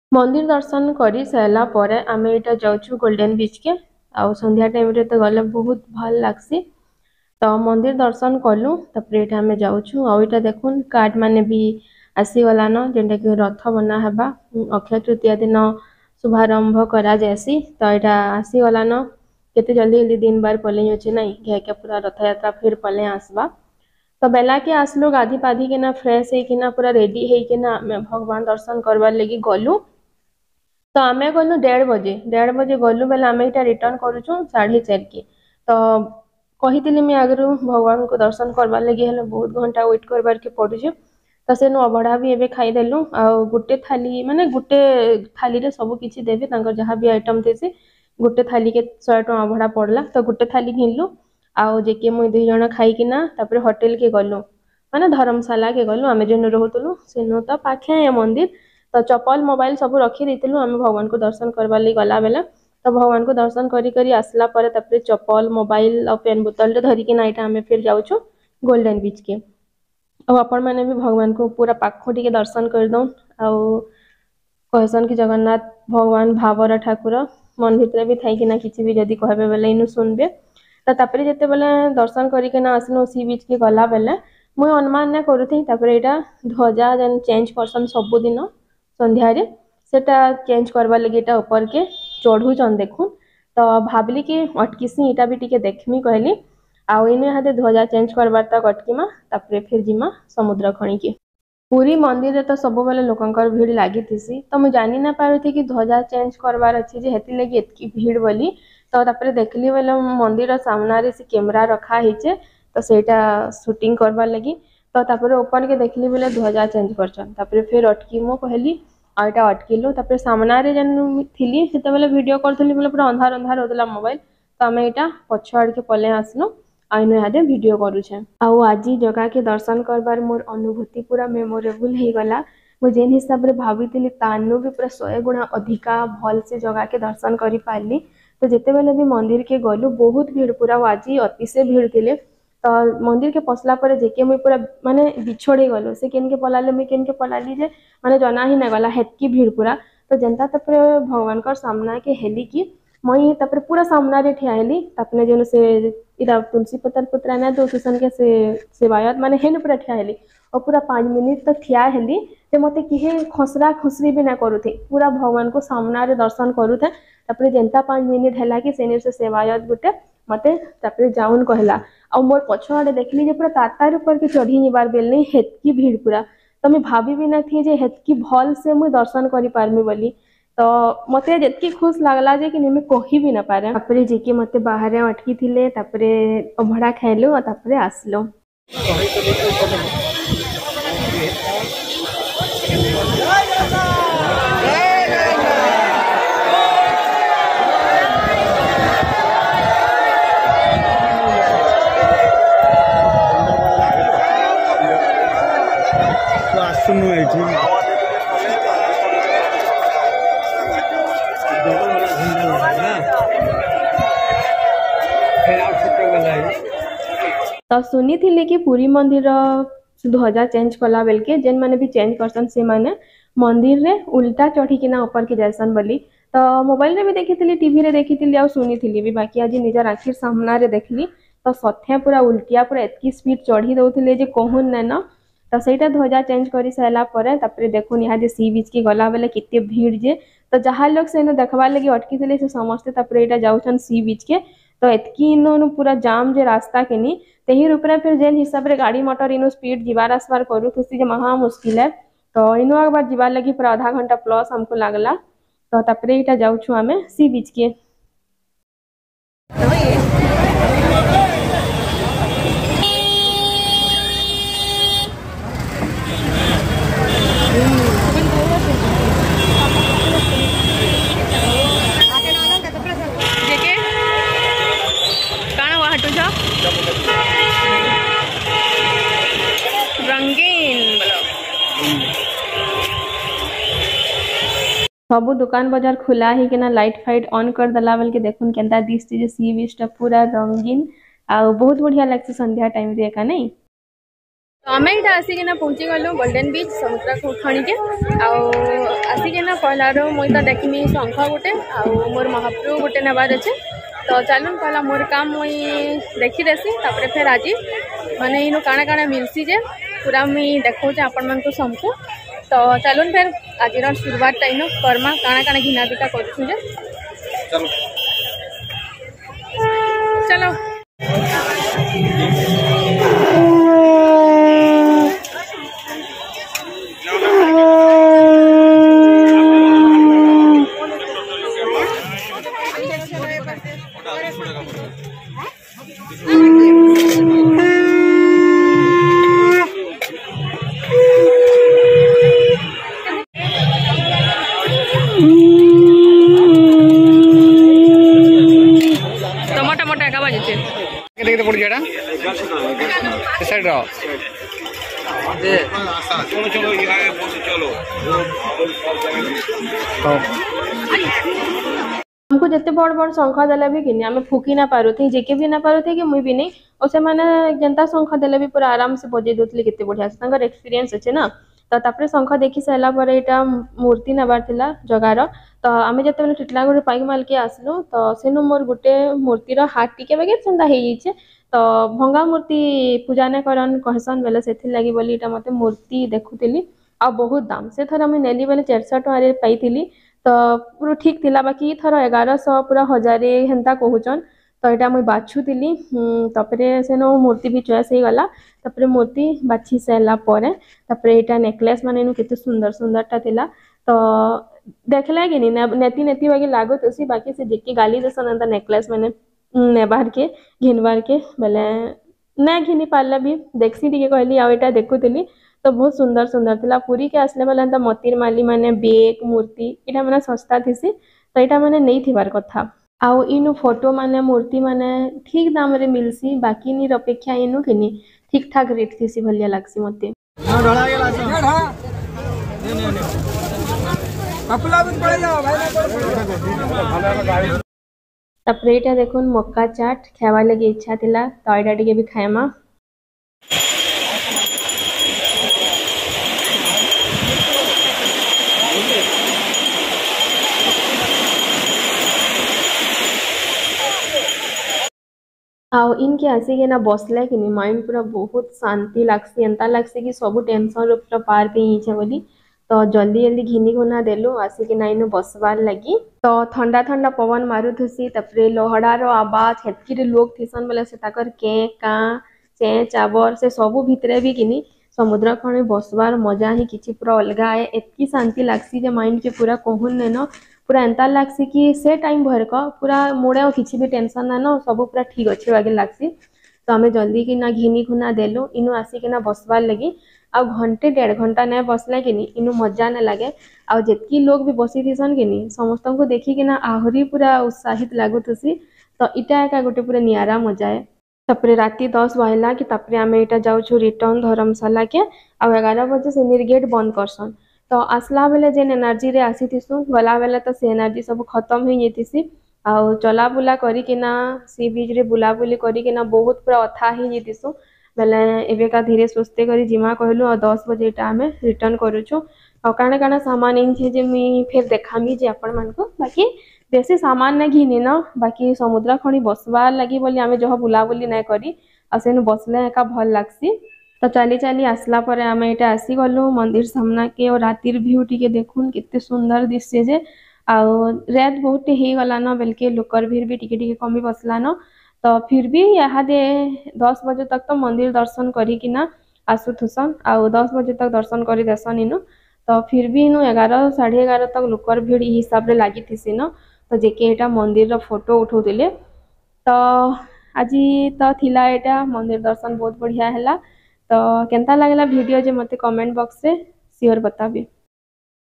मंदिर दर्शन कर सारा पर आम यहाँ जाऊँ गोल्डन बीच के आउ संध्या टाइम रे तो गले बहुत भल लगसी। तो मंदिर दर्शन कलु तापर आम जाऊँ आईटा देखुन कार्ड माने भी आसीगलान जेनटा कि रथ बना हेबा अक्षय तृतीया दिन शुभारंभ करा जायसी। तो यहाँ आसीगलान केते जल्दी जल्दी दिन बार पलि अच्छे ना घे पूरा रथ यात्रा फिर पले आसबा। तो बेला के आसलु गाधी पाधी के फ्रेश होना पूरा रेडी होना भगवान दर्शन करवार लगी गलु। तो आम गलु 1:30 गलु बेले आम यहाँ रिटर्न करुचु 4:30 के। तो कही मुझे आगु भगवान को दर्शन करवार लगी हेल्ले बहुत घंटा वेट करवार के पड़ुछ। तो से अबड़ा भी एवं खाईदेलु आ गोटे थाली माने गोटे थाली रे सब किसी देवे जहाँ भी आइटम थे गोटे थाली के 100 टଙ୍କା अबड़ा पड़ला। तो गोटे थाली घिनलु आउ जेके मुई 2 जन खाईकिना तापर होटेल के गलु माने धर्मशाला के गलु आम जेन रोतलु सेनु तो पाखे मंदिर। तो चप्पल मोबाइल सब रखी देलु आम भगवान को दर्शन करवा लगी गला बेला। तो भगवान को दर्शन करी आसला पर तापर चप्पल मोबाइल और पेन बोतल धरिकी नाइटा आम फिर जाऊँ गोल्डन बीच के। और आपण मैंने भी भगवान को पूरा पाख टिके दर्शन कर दौन आउ कहसन कि जगन्नाथ भगवान भावर ठाकुर मन भितर भी थी किसी भी जदि कहबे बेले इनु सुनबे। तो तापर जिते बेले दर्शन करके आसलु सी बीच के गला बेले मुई अनुमान ना करूथी तापर यहाँ ध्वजा जेन चेंज करसन सबुदिन संध्यारे सेटा चेंज करवा लगी ऊपर के चढ़ुचन देखुन। तो भावली कि अटकीसी इटा भी टिके देखमी कहली आउ इन यहाँ ध्वजा चेंज करवार तक अटकीमा तापर फिर जिमा समुद्र खणी के। पूरी मंदिर रे तो सब बेले लोकंकर भीड़ लगी थी। तो मुझे जानी ना पारुथी कि ध्वजा चेंज करवार अच्छी जे हेती लगी एतकी भीड़ बोली। तो तापर देखली बेले मंदिर सामना रे से कैमरा रखा है तो सेटा शूटिंग करवार लगी। तो तापर ऊपर के देखली बेले ध्वजा चेंज करछन तापर फिर अटकी मो कहली आईटा अटकिलु तापर सामना रे जेन थिली सेते बेले वीडियो करथली बेले पूरा अंधार अंधार होतला मोबाइल। तो आम यहाँ पछ आड़ के पले आसलु आइनु यहाँ वीडियो करुछे। आउ आज जगह के दर्शन करबार मोर अनुभूति पूरा मेमोरेबल हो गला। मुझे जेन हिसाब रे भाभी तानु भी पूरा 100 गुणा अधिका भल से जगह के दर्शन करी पारली। तो जिते बेले भी मंदिर के गलु बहुत भीड़ पूरा आज अतिशय भीड़ थिले। तो मंदिर के पसला पर जेके मुई पूरा माने बिछोड़े गलो से केन के पलाले मुई केन के पलाली जे माने जना ही ना गला हेतकी भीड़ पूरा। तो जनता तापर भगवान का सामना के हेली की मई तापर पूरा सामना रे ठिया हेली तापने जेन से इरा तुलसी पत्र पत्र ना दो किसन के से सेवायत माने हेन पूरा ठिया हेली और पूरा 5 मिनट तक ठिया हेली जे मते किहे खसरा खसरी भी ना करूथे पूरा भगवान को सामना रे दर्शन करूथे। तापर जनता 5 मिनट हैला कि सेने से सेवायत गुटे मते तापर जाउन कहला और मोर पछआडे देखली जे पूरा तातार ऊपर के चढ़ी निबार बेल नहीं हेतकी भीड़ पूरा। तो मैं भाभी भी ना थी जे हेतकी भल से मुई दर्शन करी पारमी बोली। तो मते जितकी खुश लगला जे कि मैं कही भी ना पारे। तापर जेके मते बाहर अटकी थिले तापर अभड़ा खाइलु और तापर आसलो। तो सुनी थी कि पुरी मंदिर ध्वजा चेंज कला बेल के जेन माने भी चेंज करसन से माने मंदिर रे उल्टा चढ़ी किना ऊपर के जैसन बोली। तो मोबाइल रे भी देखी टीवी रे देखी और सुनी थी भी बाकी आज निजर आखिर सामना रे देखली तो सत्या पूरा उल्टिया पूरा एतकी स्पीड चढ़ी दौले जे कहून ना न। तो सहीटा ध्वजा चेंज कर सारा पर देखुन यहाँ सी बीच के गला बेले केते भीड़ जे। तो जहाँ लोग से देखबार लगी अटकी थे से समस्ते यहाँ जाऊन सी बीच के। तो एतकी इनो पूरा जाम जे रास्ता के नी तेही रूपरे फिर जेन हिसाब रे गाड़ी मोटर इनो स्पीड जीवार आसबार करू खुशी महा मुश्किल है। तो इनो एक बार जीवार लगी पूरा आधा घंटा प्लस हमको लगला। तो तापर यहाँ जाऊँ आम सी बीच के। सब दुकान बाजार खुला ही कि ना लाइट फाइट ऑन कर दला बेल के देखुन केंता दिसती जे सी बीच टा पूरा रंगीन आ बहुत बढ़िया लगছে संध्या टाइम रे का नहीं। आम यहाँ आसिकिना पहुँची गलु गोल्डेन बीच समुद्र खणी के आसिकिना कहलार मुई तो देखमी शंख गोटे मोर महाप्रभु गोटे नेबार अच्छे तो चलून कहला मोर काम मुई देखीदेसी तापर फिर आज माने इनु काଣା काଣା मिलसी जे पूरा मुई देखौचे आपण मानकु समकु तो चलून फिर आज शुरुआत टाइम कर्मा काଣା काଣା घिना बिका करूछु जे चलो हमको जिते बड़ बड़ शंख देले भी कि आम फुकी ना पारू थे जेके भी ना पारू थे कि मुई भी नहीं और से माने जनता शंख देले भी पूरा आराम से बजे दोतले केते बढ़िया से एक्सपीरियंस अच्छे ना तो तापर शंख देखी सारा पर यहाँ मूर्ति नबार थिला जगार तो आम जिते टिटलागढ़ पाइक माल के आसलु तो सेनु मोर गोटे मूर्तिर हाथ टिके बगे सेंता हो जाइए तो भंगा मूर्ति पूजा ने करन कहसन बेले से लगी बोली इटा मते मूर्ति देखुली आ बहुत दाम से थर मुझे नेली बेले 400 टकर पाई तो पूरा ठीक थिला बाकी थर 1100 पूरा 1000 हेन्ता कहूचन तो यहाँ मुझे बाछुली से मूर्ति भी चॉइस हो गला तापर मूर्ति बाछी सारापर यहाँ नेकलेस मान केते सुंदर सुंदरटा थिला तो देखला कि नेती नेती बाकी लागुसी बाकी से जेके गाली देसन एंता नेकलेस मैंने नेबार के घिनबार के बेले ना घिनी पार्ला भी देखसी टी कहली आटा देखुली तो बहुत सुंदर सुंदर थिला पूरी के आसले बेले एंता मतिर माली माने बेग मूर्ति यहाँ मैंने सस्ता थीसी तो यहाँ मैंने नहीं थिबार कथा आउ इनु फोटो माने मूर्ति माने ठीक दाम रे मिलसी बाकी नी अपेक्षा इनु किनी ठीक ठाक रेट थीसी भलिया लागसी मते तापर यहाँ देखुन मक्का चाट खावा लगे इच्छा थिला तो यहाँ टिके भी खाएमा आउ इनके आसिके ना बसले कि माइंड पूरा बहुत शांति लगसी एंता लगसी कि सब टेंशन पूरा पार पे बोली तो जल्दी जल्दी घिनी घुना देलु आसिक ना इनु बसबार लगी तो ठंडा ठंडा पवन मारुथुसी तापर लहड़ार आवाज हेतकी लोग थीसन बोले से ताकर के काँ चें चाबर से सबू भितरे भी किनी समुद्र खणी बसबार मजा ही किसी पूरा अलग है एतकी शांति लगसी जे माइंड के पूरा कहून ने न पूरा एंता लगसी कि से टाइम भरक पूरा मुड़े और किसी भी टेंशन ना न सब पूरा ठीक अच्छे बागे लगसी तो आम जल्दी कि ना घिनी घुना देलु इनु आसिकिना बसबार लगी आ घंटे 1.5 घंटा नहीं बसला कि इनु मजा नहीं लगे आ जितकी लोग भी बसी थीसन कि समस्त को देखिकिना आहरी पूरा उत्साहित लगुथुसी तो इटा एका गोटे पूरा नियारा मजा है तापर राति 10 बजला कि तापर आम यहाँ जाऊँ रिटर्न धर्मशाला के आ 11 बजे से गेट बंद करसन तो आसला बेले जेन एनर्जी रे आसी थीसु गला बेले तो से एनर्जी सब खत्म हो जाती आउ चला बुला करिकिना सी बीच रे बुलाबुली करिकिना बहुत पूरा अथा ही जीतीसु बेले एवेका धीरे सुस्ते करी जिमा कहलु और 10 बजे इटा आमे रिटर्न करूछु और काना काना सामान इन जे मी फिर देखामी जे आपण मानको बाकी बेसी सामान ना घिनी न बाकी समुद्र खणी बसबार लगी बोली आमे जह बुलाबुली ना करी आ सेनु बसले एका भल लागसी तो चली चली आसला पर आम यहाँ आसी गलु मंदिर सामना के और रातिर व्यू टी देखुन केते सुंदर दिशे जे आउ रेत बहुत हो गला न बेलके लोकर भीड़ भी टिके कमी बसला न तो फिर भी यहाँ दे 10 बजे तक तो मंदिर दर्शन करिकिना आसुथुसन आउ 10 बजे तक दर्शन कर देसन इनु तो फिर भी इनु 11 साढ़े 11 तक लोकर भीड़ हिसाब से लगी थी न तो जेके यहाँ मंदिर फोटो उठाउले तो आज तो थिला यहाँ मंदिर दर्शन बहुत बढ़िया है तो केंता लगला वीडियो जे मते कमेंट बॉक्स से श्योर बताबी।